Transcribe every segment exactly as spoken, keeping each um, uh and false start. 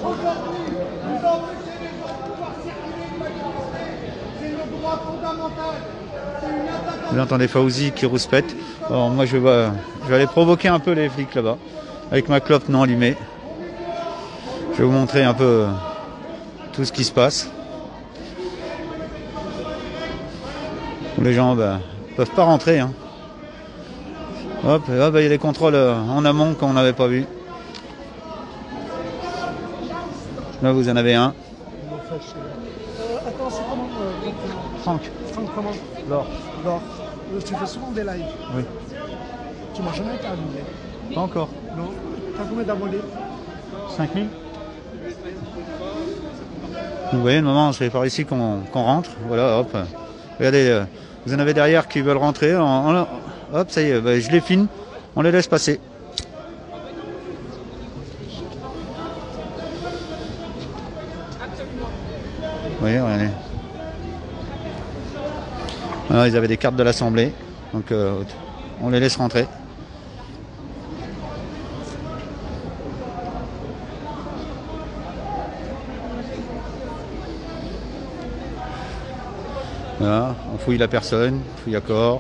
Vous entendez Fauzi qui rouspète. Alors moi je vais, je vais aller provoquer un peu les flics là-bas avec ma clope non allumée. Je vais vous montrer un peu tout ce qui se passe. Les gens ne bah, peuvent pas rentrer. Hein. Hop, hop, il y a des contrôles en amont qu'on n'avait pas vu. Là vous en avez un. Euh, attends, c'est comment euh, Franck. Franck, comment Laure. Laure. Euh, tu fais souvent des lives. Oui. Tu m'as jamais été abonné. Pas encore. Non. T'as combien d'abonnés? cinq mille. Vous voyez, le moment, c'est par ici qu'on qu'on rentre. Voilà, hop. Regardez, euh, vous en avez derrière qui veulent rentrer. En, en, hop, ça y est, bah, je les filme. On les laisse passer. Vous voyez, regardez. Voilà, ils avaient des cartes de l'Assemblée. Donc, euh, on les laisse rentrer. Voilà, on fouille la personne, on fouille à corps.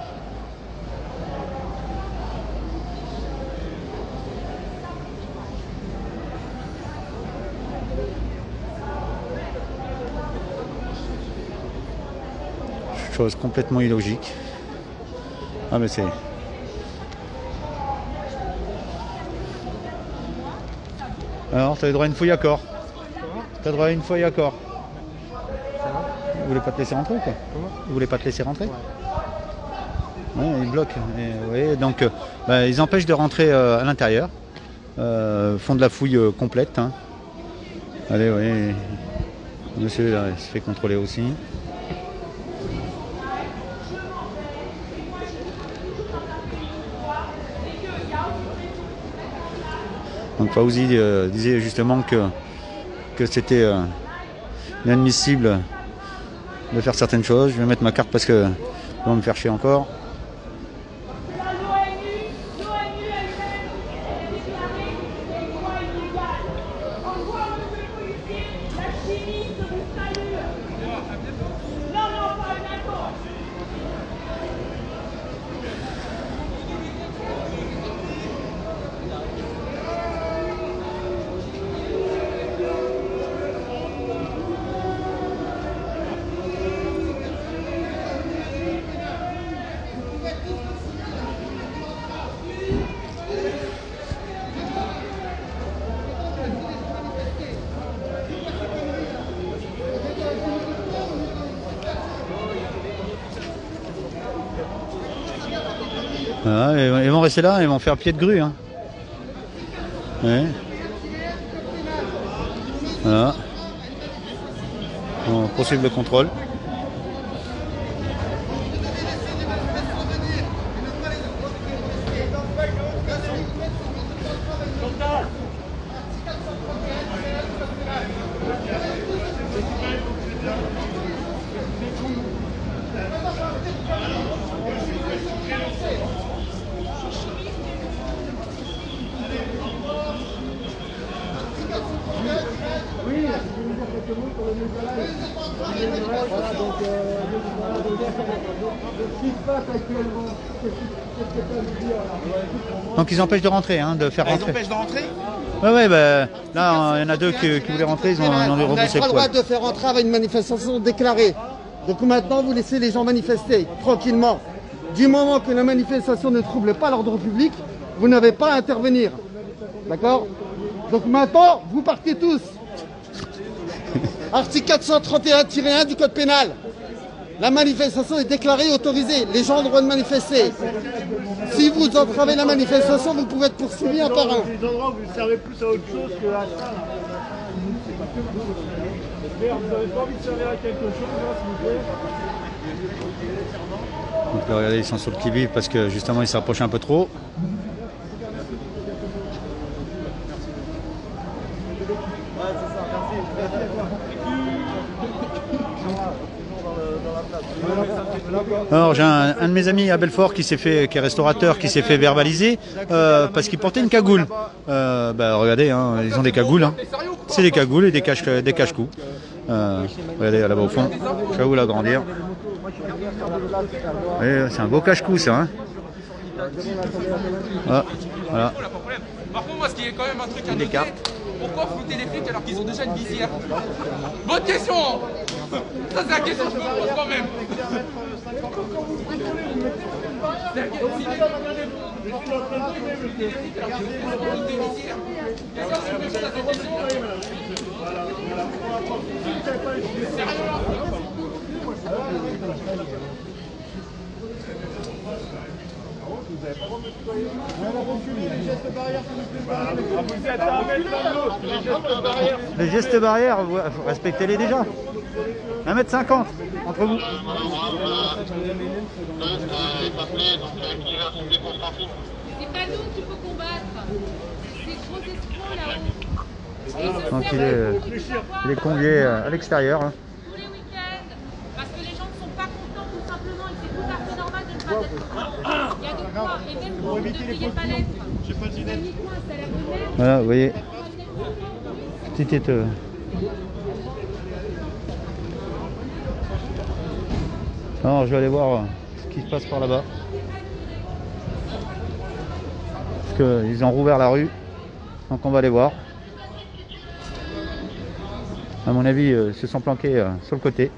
Chose complètement illogique. Ah mais c'est... Alors, tu as le droit à une fouille à corps. Tu as le droit à une fouille à corps. Vous voulez pas te laisser rentrer quoi? Vous voulez pas te laisser rentrer? Ouais, ils bloquent. Et, ouais, donc, euh, bah, ils empêchent de rentrer euh, à l'intérieur. Euh, font de la fouille euh, complète. Hein. Allez, oui. Monsieur là, il se fait contrôler aussi. Donc Fauzi euh, disait justement que, que c'était euh, inadmissible de faire certaines choses. Je vais mettre ma carte parce que ils vont me faire chier encore. Voilà, ils vont rester là, ils vont faire pied de grue. Hein. Ouais. Voilà. On poursuit le contrôle. Donc ils empêchent de rentrer, hein, de faire rentrer. Ils empêchent de rentrer? Ouais, ouais, bah, là, il y en a deux qui, qui voulaient rentrer, ils ont, ils ont On n'a repoussé pas le le droit poil. de faire entrer avec une manifestation déclarée. Donc maintenant, vous laissez les gens manifester tranquillement. Du moment que la manifestation ne trouble pas l'ordre public, vous n'avez pas à intervenir. D'accord? Donc maintenant, vous partez tous. Article quatre cent trente et un tiret un du Code pénal. La manifestation est déclarée et autorisée. Les gens ont le droit de manifester. Si vous entravez la manifestation, vous pouvez être poursuivi un par un. Des endroits où vous servez plus à autre chose que à ça. Vous n'avez pas envie de servir à quelque chose, là, s'il vous plaît? Donc là, regardez, ils sont sur le qui-vive parce que justement, ils s'approchent un peu trop. Alors j'ai un, un de mes amis à Belfort qui s'est fait, qui est restaurateur, qui s'est fait verbaliser euh, parce qu'il portait une cagoule. Euh, bah regardez, hein, ils ont des cagoules. Hein. C'est des cagoules et des cache des cache-coups. Euh, regardez là-bas au fond, je vais vous l'agrandir. C'est un beau cache-cou ça. Hein. Ah, voilà. Par contre, moi, ce qui est quand même un truc à noter, pourquoi flouter les flics alors qu'ils ont déjà une visière? Bonne question. Ça, c'est la question que je me pose quand même. Vous êtes à un mètre l'un de l'autre, les gestes barrières. Les gestes barrières, respectez-les déjà. un mètre cinquante entre vous. C'est pas nous qu'il faut combattre. C'est gros escrocs là-haut. Donc il est, il est convié à l'extérieur. Hein. Tous les week-ends. Parce que les gens ne sont pas contents tout simplement et c'est tout à fait normal de ne pas être content. Il y a de quoi. Et même vous, vous ne devriez pas l'être. C'est uniquement un salaire de merde. Voilà, vous voyez. Petite euh... Alors je vais aller voir ce qui se passe par là-bas. Parce qu'ils ont rouvert la rue. Donc on va aller voir. À mon avis, euh, ils se sont planqués euh, sur le côté.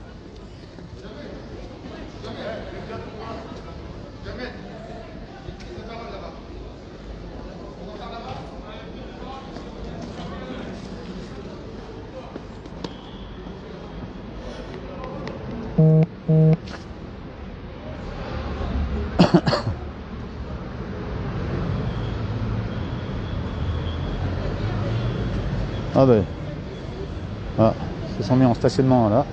Ah ben, ah, ils se sont mis en stationnement là.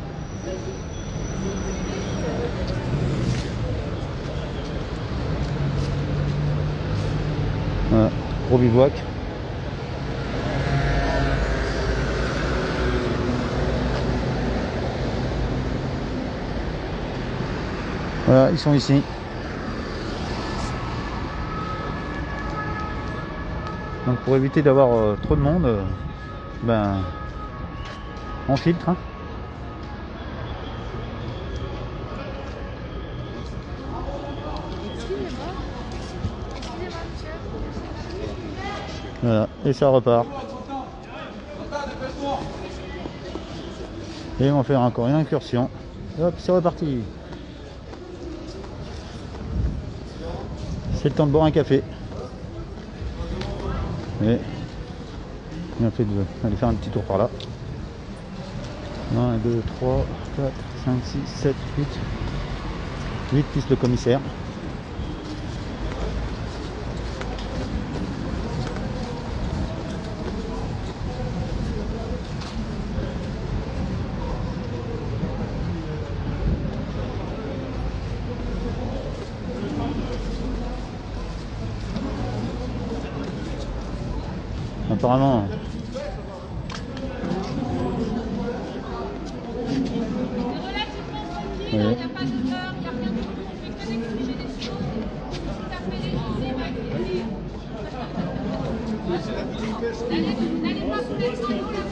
Voilà, gros bivouac. Voilà, ils sont ici. Donc pour éviter d'avoir euh, trop de monde, euh, ben on filtre. Hein. Voilà, et ça repart. Et on va faire encore une incursion. Hop, c'est reparti. C'est le temps de boire un café. Et bien fait d'aller faire un petit tour par là. un, deux, trois, quatre, cinq, six, sept, huit. huit plus le commissaire. Apparemment. C'est relativement tranquille, il n'y a pas de peur, il n'y a rien du tout, on fait que d'exiger des choses. Tout à fait légitime à exiger. N'allez pas vous mettre en haut là.